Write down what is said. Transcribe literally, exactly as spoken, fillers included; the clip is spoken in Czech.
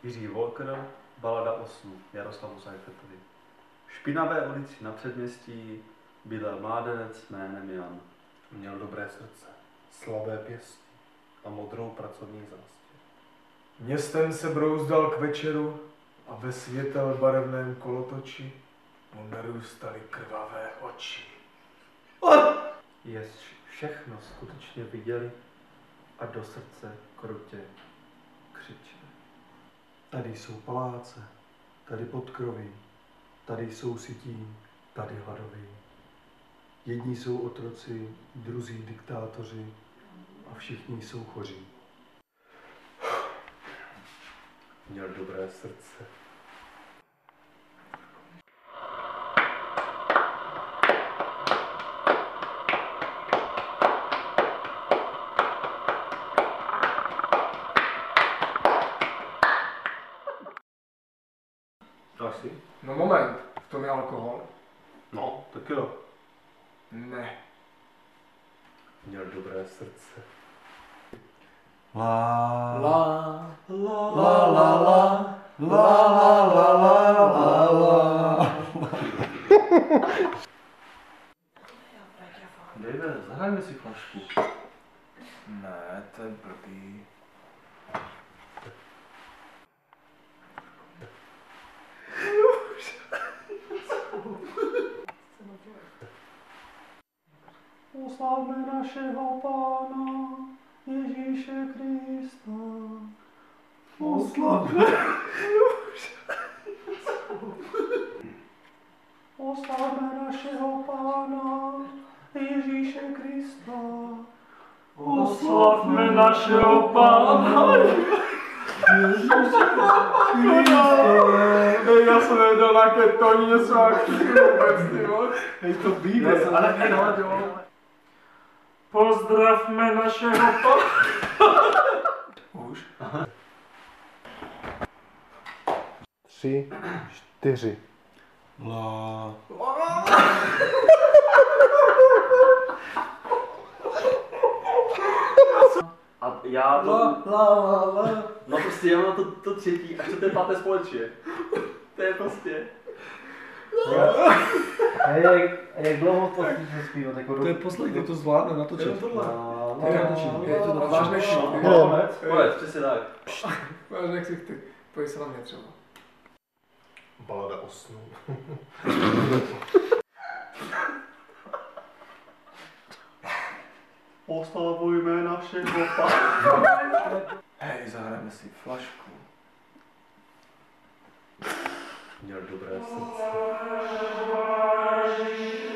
Jiří Walker, Balada o snu, Jaroslavu Seifertovi. V špinavé ulici na předměstí bydlel mládenec jménem Jan. Měl dobré srdce, slabé pěsti a modrou pracovní zástěr. Městem se brouzdal k večeru a ve světel barevném kolotoči mu narůstaly krvavé oči. Jež všechno skutečně viděli a do srdce krutě křičeli. Tady jsou paláce, tady podkroví, tady jsou sytí, tady hladoví. Jedni jsou otroci, druzí diktátoři a všichni jsou choří. Měl dobré srdce. Asi? No moment, v tom je alkohol? No, taky jo. Ne. Měl dobré srdce. La La, la la la la la la la la la. Dejme, zahrajme si flašku. Ne, to je blbý. Oslavme našeho Pána Ježíše Krista. Oslavme. Oslavme našeho Pána Ježíše Krista. Oslavme našeho Pána Ježíše Krista. Já jsem nevěděl, na jaké tóně sváčky vůbec, ty vole. Hej, to vyjde. ale ne, no, jo. Pozdravme našeho Pána. Už? Tři, čtyři. La. A já to... La la la la. No prostě já mám to, to třetí a čtvrté páté společně. To je prostě... A jak, a jak dlouho to chceš zpívat? Jako To je poslední, to zvládne natočit. Jenom tohle. Tak já točím. Já to Váš natočím. než... Konec, konec, přesně tak. Váš nech ty. Pojď se na mě třeba. Balada o snu. Oslavujme našeho Pána. Hej, zahrajeme si flašku. Měl dobré srdce. Thank you.